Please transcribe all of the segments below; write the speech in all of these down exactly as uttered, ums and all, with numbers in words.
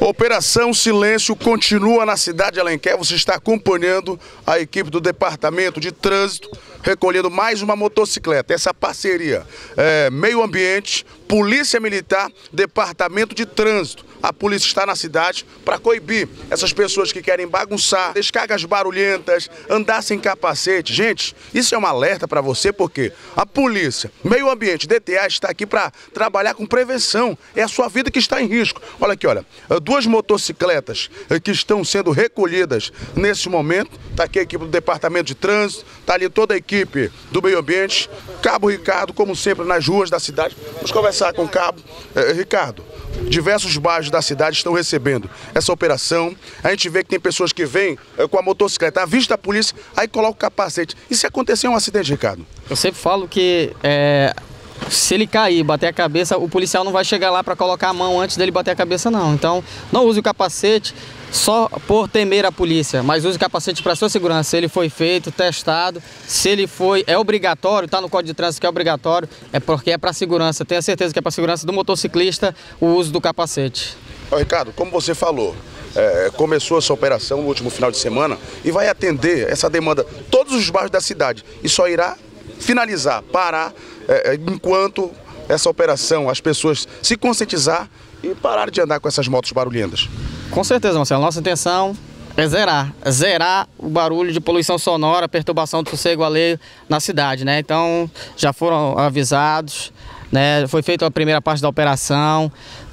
Operação Silêncio continua na cidade de Alenquer. Você está acompanhando a equipe do Departamento de Trânsito recolhendo mais uma motocicleta. Essa parceria é, Meio Ambiente, Polícia Militar, Departamento de Trânsito. A polícia está na cidade para coibir essas pessoas que querem bagunçar, descargas barulhentas, andar sem capacete. Gente, isso é um alerta para você porque a polícia, Meio Ambiente, D T A está aqui para trabalhar com prevenção. É a sua vida que está em risco. Olha aqui, olha, duas motocicletas que estão sendo recolhidas nesse momento. Está aqui a equipe do Departamento de Trânsito, está ali toda a equipe do Meio Ambiente. Cabo Ricardo, como sempre, nas ruas da cidade. Vamos conversar com o Cabo. Eh, Ricardo, diversos bairros da cidade estão recebendo essa operação. A gente vê que tem pessoas que vêm eh, com a motocicleta à vista da polícia, aí coloca o capacete. E se acontecer um acidente, Ricardo? Eu sempre falo que é, se ele cair, bater a cabeça, o policial não vai chegar lá para colocar a mão antes dele bater a cabeça, não. Então, não use o capacete só por temer a polícia, mas use o capacete para sua segurança. Se ele foi feito, testado, se ele foi, é obrigatório, está no Código de Trânsito que é obrigatório, é porque é para segurança. Tenha certeza que é para segurança do motociclista o uso do capacete. Ô, Ricardo, como você falou, é, começou essa operação no último final de semana e vai atender essa demanda todos os bairros da cidade e só irá finalizar, parar, é, enquanto essa operação, as pessoas se conscientizar e parar de andar com essas motos barulhentas. Com certeza, Marcelo. Nossa intenção é zerar, é zerar o barulho de poluição sonora, perturbação do sossego alheio na cidade, né? Então, já foram avisados, né? Foi feita a primeira parte da operação,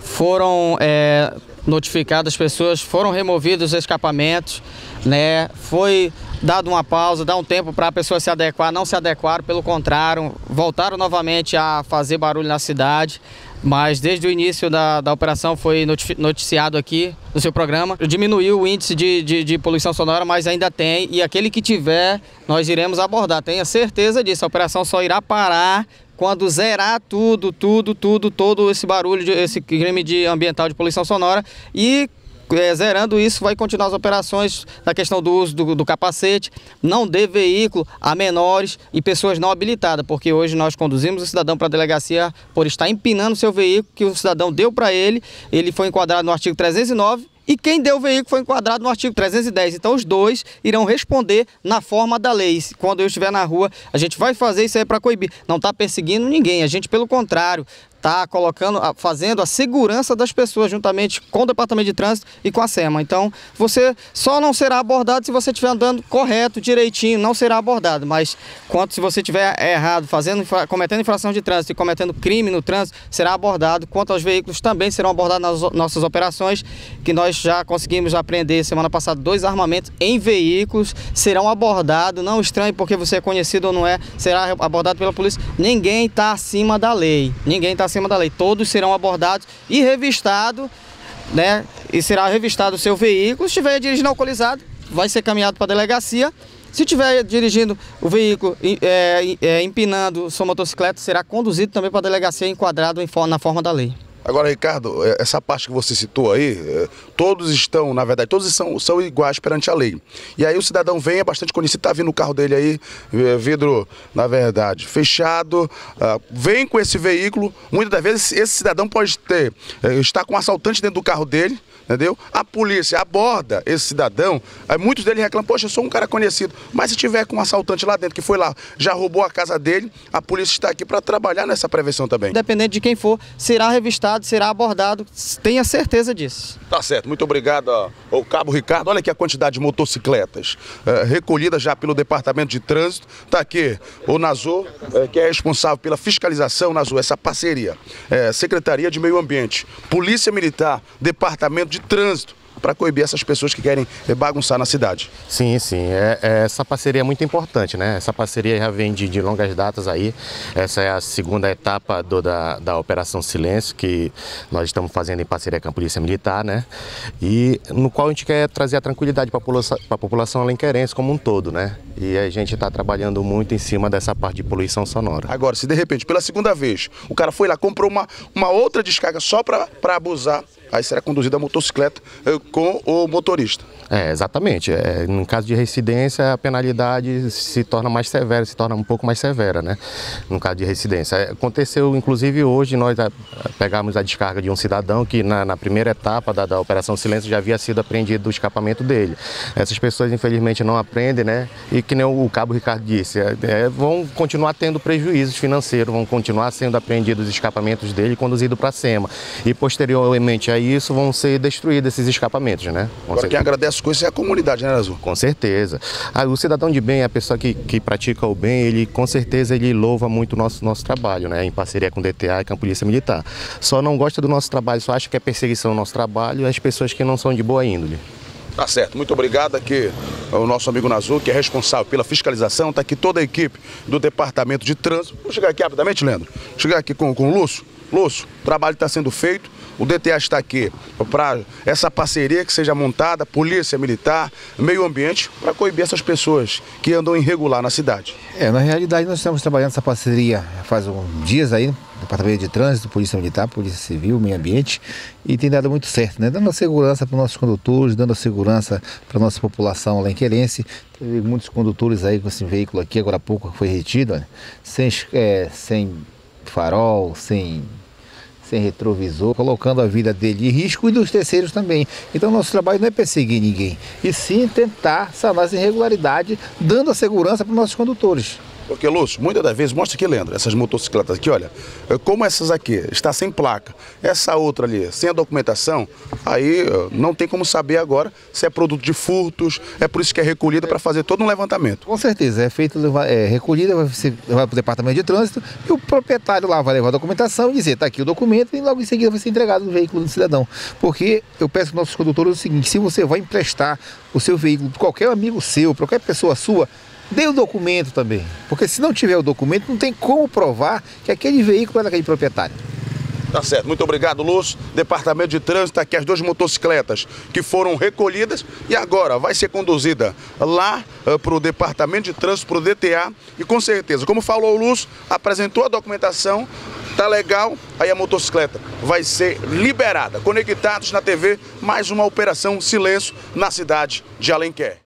foram é, notificadas as pessoas, foram removidos os escapamentos, né? Foi dado uma pausa, dá um tempo para a pessoa se adequar, não se adequaram, pelo contrário, voltaram novamente a fazer barulho na cidade. Mas desde o início da, da operação foi noticiado aqui no seu programa, diminuiu o índice de, de, de poluição sonora, mas ainda tem, e aquele que tiver, nós iremos abordar. Tenha certeza disso, a operação só irá parar quando zerar tudo, tudo, tudo, todo esse barulho, de, esse crime de ambiental de poluição sonora e... É, zerando isso, vai continuar as operações na questão do uso do, do capacete, não dê veículo a menores e pessoas não habilitadas, porque hoje nós conduzimos o cidadão para a delegacia por estar empinando seu veículo que o cidadão deu para ele, ele foi enquadrado no artigo trezentos e nove e quem deu o veículo foi enquadrado no artigo trezentos e dez. Então os dois irão responder na forma da lei. Quando eu estiver na rua, a gente vai fazer isso aí para coibir. Não está perseguindo ninguém, a gente pelo contrário está colocando, fazendo a segurança das pessoas juntamente com o Departamento de Trânsito e com a SEMA. Então você só não será abordado se você estiver andando correto, direitinho, não será abordado. Mas quanto se você estiver errado, fazendo, cometendo infração de trânsito e cometendo crime no trânsito, será abordado. Quanto aos veículos também serão abordados nas nossas operações, que nós já conseguimos apreender semana passada dois armamentos em veículos, serão abordados, não estranhe porque você é conhecido ou não é, será abordado pela polícia. Ninguém está acima da lei, ninguém está acima da lei, todos serão abordados e revistados, né? E será revistado o seu veículo. Se estiver dirigindo alcoolizado, vai ser caminhado para a delegacia. Se estiver dirigindo o veículo, é, é, empinando sua motocicleta, será conduzido também para a delegacia enquadrado em, na forma da lei. Agora, Ricardo, essa parte que você citou aí, todos estão, na verdade, todos são, são iguais perante a lei. E aí o cidadão vem, é bastante conhecido, está vindo o carro dele aí, vidro, na verdade, fechado, vem com esse veículo, muitas das vezes esse cidadão pode ter, estar com um assaltante dentro do carro dele, entendeu? A polícia aborda esse cidadão, aí muitos deles reclamam, poxa, eu sou um cara conhecido, mas se tiver com um assaltante lá dentro, que foi lá, já roubou a casa dele, a polícia está aqui para trabalhar nessa prevenção também. Independente de quem for, será revistado, será abordado, tenha certeza disso. Tá certo, muito obrigado ao Cabo Ricardo. Olha aqui a quantidade de motocicletas é, recolhidas já pelo Departamento de Trânsito. Tá aqui o Nazô, é, que é responsável pela fiscalização, Nazô, essa parceria, é, Secretaria de Meio Ambiente, Polícia Militar, Departamento de Trânsito, para coibir essas pessoas que querem bagunçar na cidade. Sim, sim. É, é, essa parceria é muito importante, né? Essa parceria já vem de, de longas datas aí. Essa é a segunda etapa do, da, da Operação Silêncio, que nós estamos fazendo em parceria com a Polícia Militar, né? E no qual a gente quer trazer a tranquilidade para a população, para a população alenquerense como um todo, né? E a gente está trabalhando muito em cima dessa parte de poluição sonora. Agora, se de repente, pela segunda vez, o cara foi lá, comprou uma, uma outra descarga só para abusar, aí será conduzida a motocicleta eh, com o motorista. É, exatamente. É, no caso de reincidência, a penalidade se torna mais severa, se torna um pouco mais severa, né? No caso de reincidência. É, aconteceu, inclusive, hoje, nós a, pegamos a descarga de um cidadão que na, na primeira etapa da, da Operação Silêncio já havia sido apreendido o escapamento dele. Essas pessoas, infelizmente, não aprendem, né? E que nem o, o cabo Ricardo disse, é, é, vão continuar tendo prejuízos financeiros, vão continuar sendo apreendidos os escapamentos dele e conduzidos para a SEMA. E, posteriormente a isso, vão ser destruídos esses escapamentos, né? Vão Agora, ser... quem agradece com isso é a comunidade, né, Azul? Com certeza. Ah, o cidadão de bem, a pessoa que, que pratica o bem, ele com certeza ele louva muito o nosso, nosso trabalho, né? Em parceria com o D T A e com a Polícia Militar. Só não gosta do nosso trabalho, só acha que é perseguição ao nosso trabalho e as pessoas que não são de boa índole. Tá certo, muito obrigado. Aqui o nosso amigo Nazul, que é responsável pela fiscalização, está aqui toda a equipe do Departamento de Trânsito. Vou chegar aqui rapidamente, Leandro. Chegar aqui com, com o Lúcio. Lúcio, o trabalho está sendo feito. O D T A está aqui para essa parceria que seja montada, Polícia Militar, Meio Ambiente, para coibir essas pessoas que andam irregular na cidade. É, na realidade nós estamos trabalhando essa parceria faz uns dias aí, Departamento de Trânsito, Polícia Militar, Polícia Civil, Meio Ambiente, e tem dado muito certo, né? Dando a segurança para os nossos condutores, dando a segurança para a nossa população alenquerense. Teve muitos condutores aí com esse veículo aqui, agora há pouco foi retido, né? sem, é, sem farol, sem... sem retrovisor, colocando a vida dele em risco e dos terceiros também. Então nosso trabalho não é perseguir ninguém, e sim tentar sanar as irregularidades, dando a segurança para os nossos condutores. Porque, Lúcio, muitas das vezes, mostra aqui, Leandro, essas motocicletas aqui, olha, como essas aqui, está sem placa, essa outra ali, sem a documentação, aí não tem como saber agora se é produto de furtos, é por isso que é recolhida para fazer todo um levantamento. Com certeza, é feito, é recolhida, vai, vai para o Departamento de Trânsito e o proprietário lá vai levar a documentação e dizer, está aqui o documento, e logo em seguida vai ser entregado no veículo do cidadão. Porque eu peço aos nossos condutores o seguinte, se você vai emprestar o seu veículo para qualquer amigo seu, para qualquer pessoa sua, dê o documento também, porque se não tiver o documento, não tem como provar que aquele veículo é daquele proprietário. Tá certo, muito obrigado, Lúcio. Departamento de Trânsito, aqui as duas motocicletas que foram recolhidas e agora vai ser conduzida lá uh, para o Departamento de Trânsito, para o D T A, e com certeza, como falou o Lúcio, apresentou a documentação, tá legal, aí a motocicleta vai ser liberada. Conectados na T V, mais uma Operação Silêncio na cidade de Alenquer.